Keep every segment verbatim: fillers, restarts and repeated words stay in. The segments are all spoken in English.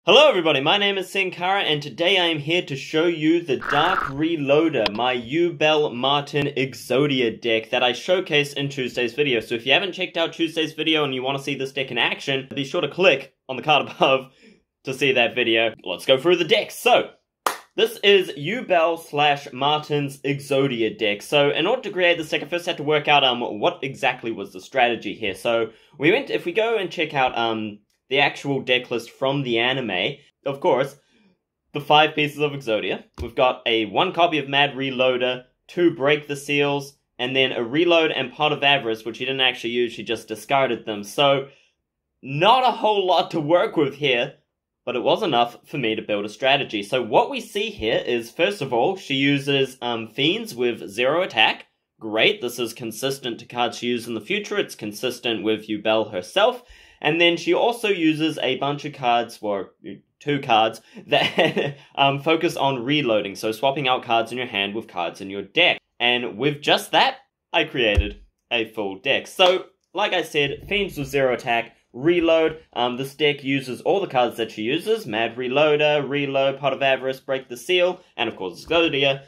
Hello everybody, my name is Sankara and today I am here to show you the Dark Reloader, my Yubel Marten Exodia deck that I showcased in Tuesday's video. So if you haven't checked out Tuesday's video and you want to see this deck in action, be sure to click on the card above to see that video. Let's go through the deck. So, this is Yubel slash Marten's Exodia deck. So in order to create this deck, I first had to work out um what exactly was the strategy here. So we went, if we go and check out um the actual deck list from the anime, of course, the five pieces of Exodia. We've got a one copy of Mad Reloader, two Break the Seals, and then a Reload and Pot of Avarice, which she didn't actually use, she just discarded them. So, not a whole lot to work with here, but it was enough for me to build a strategy. So what we see here is, first of all, she uses um, Fiends with zero attack. Great, this is consistent to cards she uses in the future, it's consistent with Yubel herself. And then she also uses a bunch of cards, or two cards, that um, focus on reloading. So swapping out cards in your hand with cards in your deck. And with just that, I created a full deck. So, like I said, Fiends with zero attack, reload. Um, this deck uses all the cards that she uses. Mad Reloader, Reload, Pot of Avarice, Break the Seal, and of course Exodia.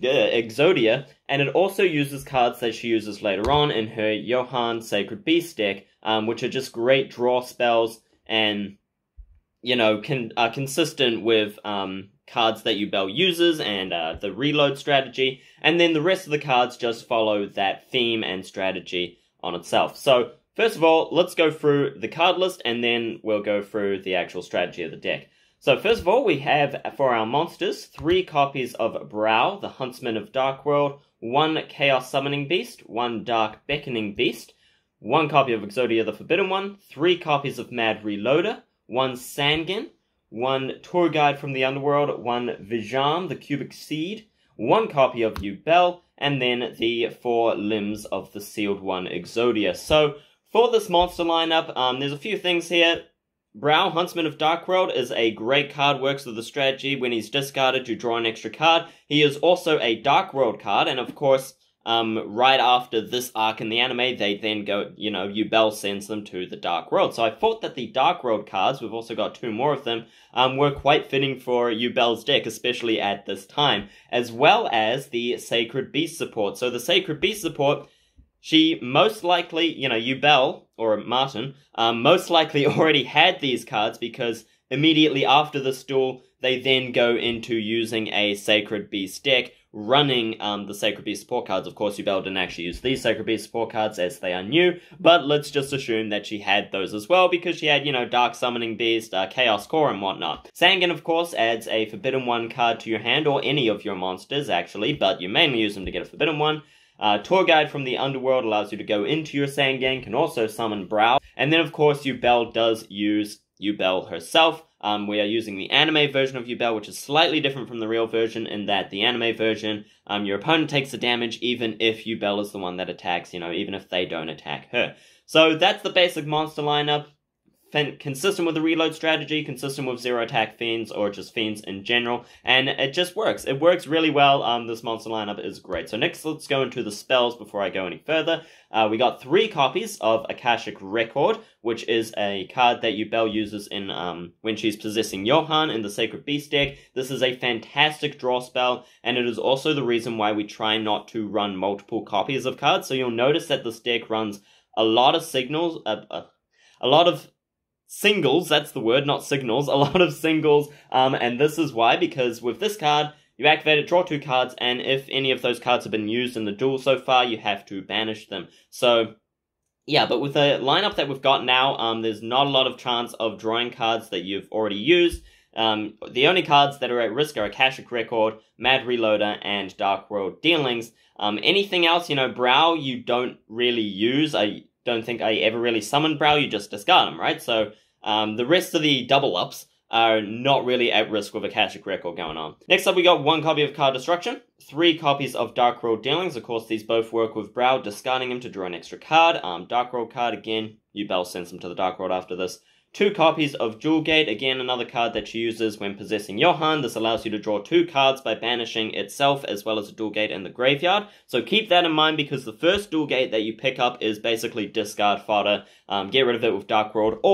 Exodia, and it also uses cards that she uses later on in her Johann Sacred Beast deck, um, which are just great draw spells and, you know, can are consistent with um, cards that Yubel uses and uh, the reload strategy, and then the rest of the cards just follow that theme and strategy on itself. So, first of all, let's go through the card list, and then we'll go through the actual strategy of the deck. So first of all, we have, for our monsters, three copies of Brow, the Huntsman of Darkworld, one Chaos Summoning Beast, one Dark Beckoning Beast, one copy of Exodia the Forbidden One, three copies of Mad Reloader, one Sangan, one Tour Guide from the Underworld, one Vijam, the Cubic Seed, one copy of Yubel, and then the four limbs of the Sealed One Exodia. So, for this monster lineup, um, there's a few things here. Brow, Huntsman of Darkworld, is a great card, works with the strategy. When he's discarded, you draw an extra card. He is also a Darkworld card, and of course, um, right after this arc in the anime, they then go, you know, Yubel sends them to the Dark World. So I thought that the Darkworld cards, we've also got two more of them, um, were quite fitting for Yubel's deck, especially at this time, as well as the Sacred Beast support. So the Sacred Beast support, she most likely, you know, Yubel, or Marten, um, most likely already had these cards because immediately after this duel, they then go into using a Sacred Beast deck, running um, the Sacred Beast support cards. Of course, Yubel didn't actually use these Sacred Beast support cards as they are new, but let's just assume that she had those as well because she had, you know, Dark Summoning Beast, uh, Chaos Core, and whatnot. Sangan, of course, adds a Forbidden One card to your hand, or any of your monsters, actually, but you mainly use them to get a Forbidden One. Uh, Tour Guide from the Underworld allows you to go into your Sangan, can also summon Brow. And then, of course, Yubel does use Yubel herself. Um, we are using the anime version of Yubel, which is slightly different from the real version in that the anime version, um, your opponent takes the damage even if Yubel is the one that attacks, you know, even if they don't attack her. So that's the basic monster lineup. Consistent with the reload strategy, consistent with zero attack Fiends, or just Fiends in general, and it just works. It works really well. Um, this monster lineup is great. So next, let's go into the spells before I go any further. Uh, we got three copies of Akashic Record, which is a card that Yubel uses in um when she's possessing Johann in the Sacred Beast deck. This is a fantastic draw spell, and it is also the reason why we try not to run multiple copies of cards. So you'll notice that this deck runs a lot of signals, uh, uh, a lot of singles, that's the word, not signals, a lot of singles, um, and this is why, because with this card, you activate it, draw two cards, and if any of those cards have been used in the duel so far, you have to banish them. So, yeah, but with the lineup that we've got now, um, there's not a lot of chance of drawing cards that you've already used. Um, the only cards that are at risk are Akashic Record, Mad Reloader, and Dark World Dealings. Um, anything else, you know, Brow, you don't really use. I don't think I ever really summoned Brow, you just discard them, right? So, um, the rest of the double-ups are not really at risk with Akashic Record going on. Next up, we got one copy of Card Destruction, three copies of Dark World Dealings. Of course, these both work with Brow, discarding him to draw an extra card. Um, Dark World card, again, Yubel sends him to the Dark World after this. Two copies of Jewel Gate, again another card that she uses when possessing Johann. This allows you to draw two cards by banishing itself as well as a Duel Gate in the graveyard. So keep that in mind because the first Duel Gate that you pick up is basically discard fodder. Um, get rid of it with Dark World, or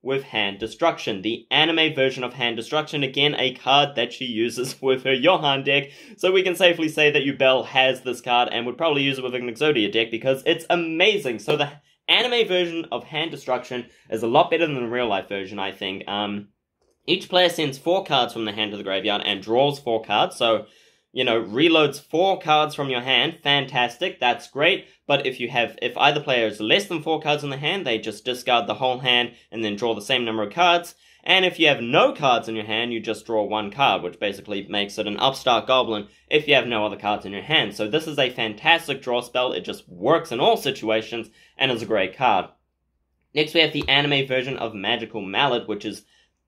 with Hand Destruction, the anime version of Hand Destruction, again a card that she uses with her Johann deck, so we can safely say that Yubel has this card and would probably use it with an Exodia deck because it's amazing. So the anime version of Hand Destruction is a lot better than the real life version, I think. Um, each player sends four cards from the hand to the graveyard and draws four cards, so you know, reloads four cards from your hand, fantastic, that's great. But if you have, if either player has less than four cards in the hand, they just discard the whole hand and then draw the same number of cards. And if you have no cards in your hand, you just draw one card, which basically makes it an Upstart Goblin if you have no other cards in your hand. So this is a fantastic draw spell, it just works in all situations, and is a great card. Next we have the anime version of Magical Mallet, which is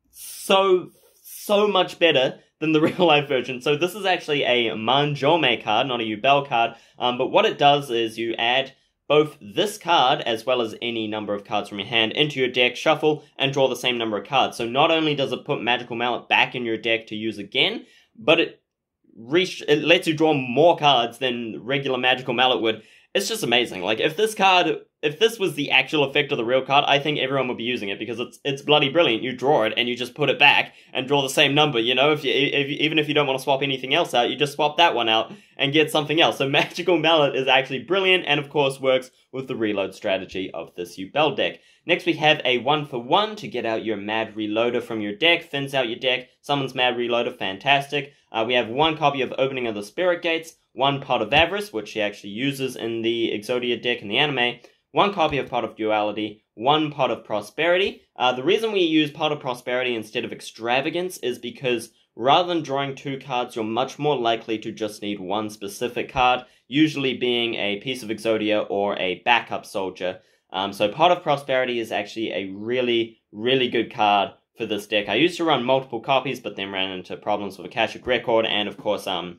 so, so much better than the real life version. So this is actually a Manjome card, not a Yubel card, um, but what it does is you add both this card as well as any number of cards from your hand into your deck, shuffle, and draw the same number of cards. So not only does it put Magical Mallet back in your deck to use again, but it, re- it lets you draw more cards than regular Magical Mallet would. It's just amazing. Like, if this card, if this was the actual effect of the real card, I think everyone would be using it, because it's it's bloody brilliant. You draw it, and you just put it back, and draw the same number, you know? If you, if you, even if you don't want to swap anything else out, you just swap that one out, and get something else. So Magical Mallet is actually brilliant, and of course works with the reload strategy of this Yubel deck. Next we have a one for one to get out your Mad Reloader from your deck, thins out your deck, summons Mad Reloader, fantastic. Uh, we have one copy of Opening of the Spirit Gates, one Pot of Avarice, which she actually uses in the Exodia deck in the anime, one copy of Pot of Duality, one Pot of Prosperity. Uh, the reason we use Pot of Prosperity instead of Extravagance is because rather than drawing two cards, you're much more likely to just need one specific card, usually being a piece of Exodia or a backup soldier. Um, so Pot of Prosperity is actually a really, really good card for this deck. I used to run multiple copies, but then ran into problems with Akashic Record, and of course, um,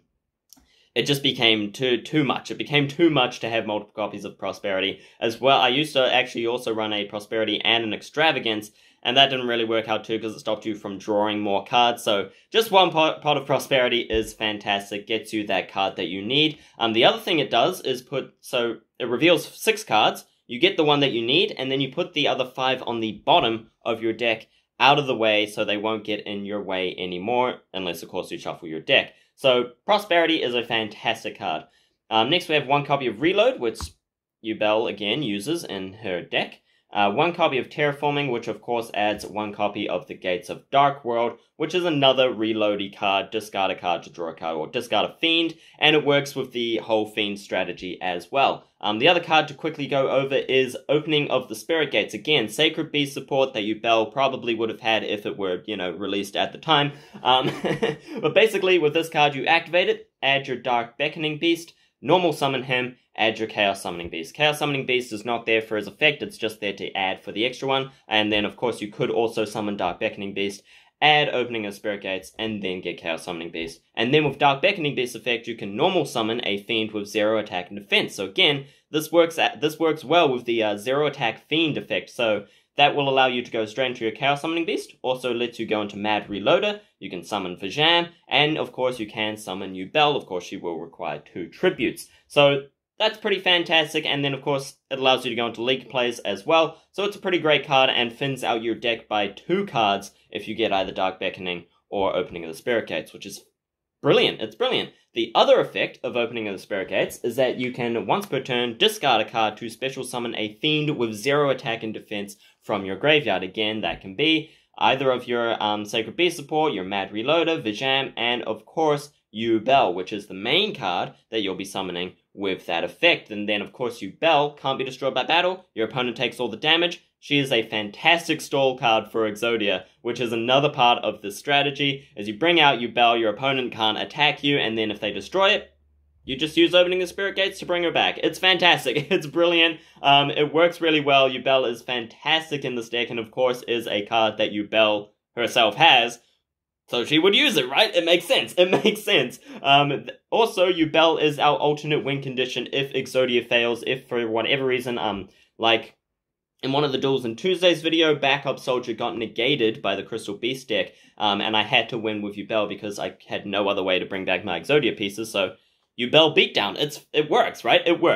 it just became too too much. It became too much to have multiple copies of Prosperity as well. I used to actually also run a Prosperity and an Extravagance, and that didn't really work out too because it stopped you from drawing more cards. So just one pot, pot of Prosperity is fantastic, gets you that card that you need. Um, the other thing it does is put, so it reveals six cards, you get the one that you need, and then you put the other five on the bottom of your deck out of the way so they won't get in your way anymore, unless of course you shuffle your deck. So Prosperity is a fantastic card. Um, next we have one copy of Reload, which Yubel again uses in her deck. Uh, one copy of Terraforming, which of course adds one copy of the Gates of Dark World, which is another reloady card, discard a card to draw a card, or discard a Fiend, and it works with the whole Fiend strategy as well. Um, the other card to quickly go over is Opening of the Spirit Gates. Again, Sacred Beast support that Yubel probably would have had if it were, you know, released at the time. Um, but basically, with this card, you activate it, add your Dark Beckoning Beast, normal summon him, add your Chaos Summoning Beast. Chaos Summoning Beast is not there for his effect, it's just there to add for the extra one. And then, of course, you could also summon Dark Beckoning Beast, add Opening of Spirit Gates, and then get Chaos Summoning Beast. And then with Dark Beckoning Beast effect, you can normal summon a Fiend with zero attack and defense. So again, this works at, this works well with the uh, zero attack Fiend effect. So that will allow you to go straight into your Chaos Summoning Beast. Also lets you go into Mad Reloader. You can summon Vajam, and of course you can summon Yubel. Of course, she will require two tributes. So that's pretty fantastic, and then of course it allows you to go into League plays as well. So it's a pretty great card and thins out your deck by two cards if you get either Dark Beckoning or Opening of the Spirit Gates, which is brilliant. It's brilliant. The other effect of Opening of the Spirit Gates is that you can, once per turn, discard a card to special summon a Fiend with zero attack and defense from your graveyard. Again, that can be either of your um, Sacred Beast support, your Mad Reloader, Vajam, and of course Yubel, which is the main card that you'll be summoning with that effect. And then of course Yubel can't be destroyed by battle, your opponent takes all the damage. She is a fantastic stall card for Exodia, which is another part of this strategy. As you bring out Yubel, your opponent can't attack you, and then if they destroy it, you just use Opening the Spirit Gates to bring her back. It's fantastic. It's brilliant. Um, it works really well. Yubel is fantastic in this deck, and of course is a card that Yubel herself has. So she would use it, right? It makes sense. It makes sense. Um, also, Yubel is our alternate win condition if Exodia fails, if for whatever reason, um, like in one of the Duels in Tuesdays video, Backup Soldier got negated by the Crystal Beast deck, um, and I had to win with Yubel because I had no other way to bring back my Exodia pieces, so Yubel Beatdown. It's, it works, right? It works.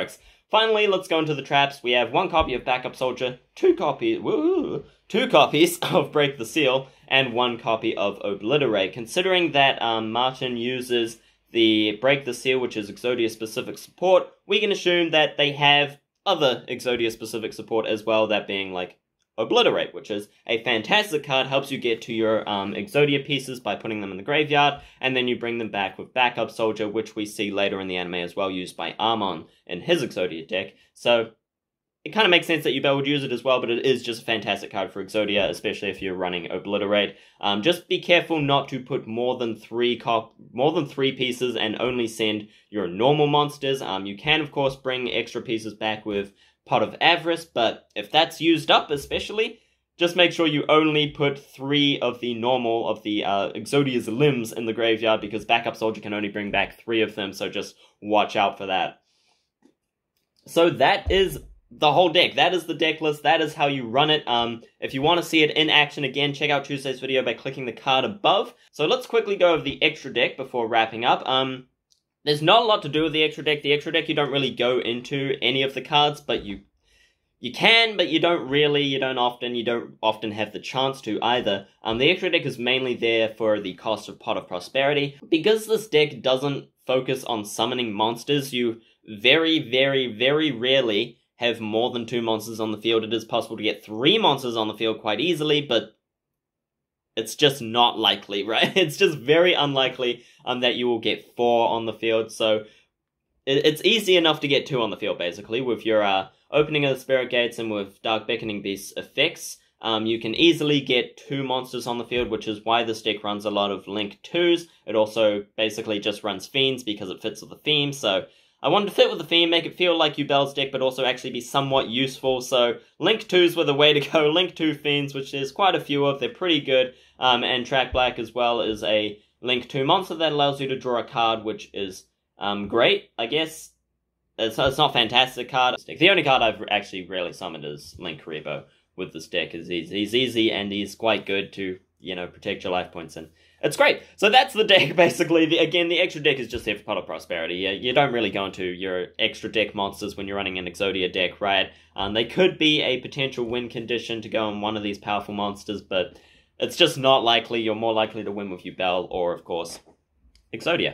finally, let's go into the traps. We have one copy of Backup Soldier, two copies, woo, two copies of Break the Seal, and one copy of Obliterate. Considering that um, Martin uses the Break the Seal, which is Exodia-specific support, we can assume that they have other Exodia-specific support as well, that being, like, Obliterate, which is a fantastic card, helps you get to your um, Exodia pieces by putting them in the graveyard, and then you bring them back with Backup Soldier, which we see later in the anime as well, used by Amon in his Exodia deck. So, it kind of makes sense that Yubel would use it as well, but it is just a fantastic card for Exodia, especially if you're running Obliterate. Um, just be careful not to put more than three cop more than three pieces and only send your normal monsters. Um, you can, of course, bring extra pieces back with Pot of Avarice, but if that's used up especially, just make sure you only put three of the normal, of the uh, Exodia's limbs in the graveyard, because Backup Soldier can only bring back three of them, so just watch out for that. So that is the whole deck. That is the deck list. That is how you run it. Um, if you want to see it in action again, check out Tuesday's video by clicking the card above. So let's quickly go over the extra deck before wrapping up. Um, There's not a lot to do with the extra deck. The extra deck, you don't really go into any of the cards, but you you can, but you don't really, you don't often, you don't often have the chance to either. Um, the extra deck is mainly there for the cost of Pot of Prosperity. Because this deck doesn't focus on summoning monsters, you very, very, very rarely have more than two monsters on the field. It is possible to get three monsters on the field quite easily, but it's just not likely, right? It's just very unlikely um, that you will get four on the field, so it, it's easy enough to get two on the field, basically, with your uh, opening of the Spirit Gates and with Dark Beckoning Beast's effects. Um, you can easily get two monsters on the field, which is why this deck runs a lot of Link twos. It also basically just runs Fiends because it fits with the theme, so I wanted to fit with the theme, make it feel like Yubel's deck, but also actually be somewhat useful, so Link twos were the way to go. Link two Fiends, which there's quite a few of, they're pretty good, um, and Track Black as well is a Link two monster that allows you to draw a card, which is um, great, I guess. It's, it's not a fantastic card. The only card I've actually rarely summoned is Link Kuriboh with this deck. Is he's, he's easy, and he's quite good to, you know, protect your life points, and it's great. So that's the deck, basically. The, again, the extra deck is just there for Pot of Prosperity. You, you don't really go into your extra deck monsters when you're running an Exodia deck, right? Um, they could be a potential win condition to go on one of these powerful monsters, but it's just not likely. You're more likely to win with Yubel or, of course, Exodia.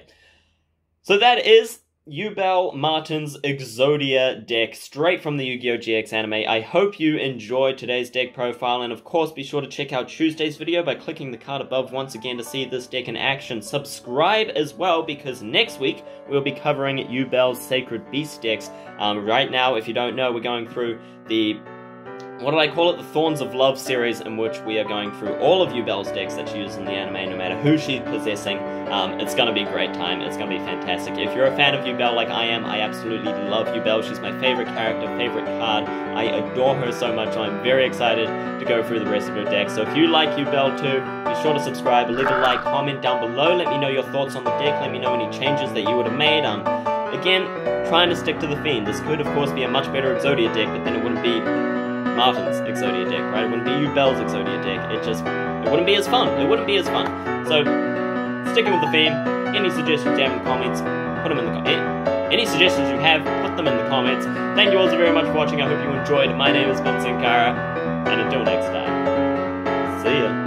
So that is Yubel Martin's Exodia deck, straight from the Yu-Gi-Oh! G X anime. I hope you enjoyed today's deck profile, and of course be sure to check out Tuesday's video by clicking the card above once again to see this deck in action. Subscribe as well, because next week we'll be covering Yubel's Sacred Beast decks. Um, right now, if you don't know, we're going through the, what did I call it? The Thorns of Love series, in which we are going through all of Yubel's decks that she uses in the anime, no matter who she's possessing. Um, it's going to be a great time. It's going to be fantastic. If you're a fan of Yubel like I am, I absolutely love Yubel. She's my favorite character, favorite card. I adore her so much, so I'm very excited to go through the rest of her deck. So if you like Yubel too, be sure to subscribe, leave a like, comment down below, let me know your thoughts on the deck, let me know any changes that you would have made. Um, again, trying to stick to the theme. This could, of course, be a much better Exodia deck, but then it wouldn't be Martin's Exodia deck, right? It wouldn't be Yubel's Exodia deck. It just, it wouldn't be as fun. It wouldn't be as fun. So, sticking with the theme, any suggestions you have in the comments, put them in the comments. Any suggestions you have, put them in the comments. Thank you all so very much for watching. I hope you enjoyed. My name is Ben Sankara, and until next time, see ya.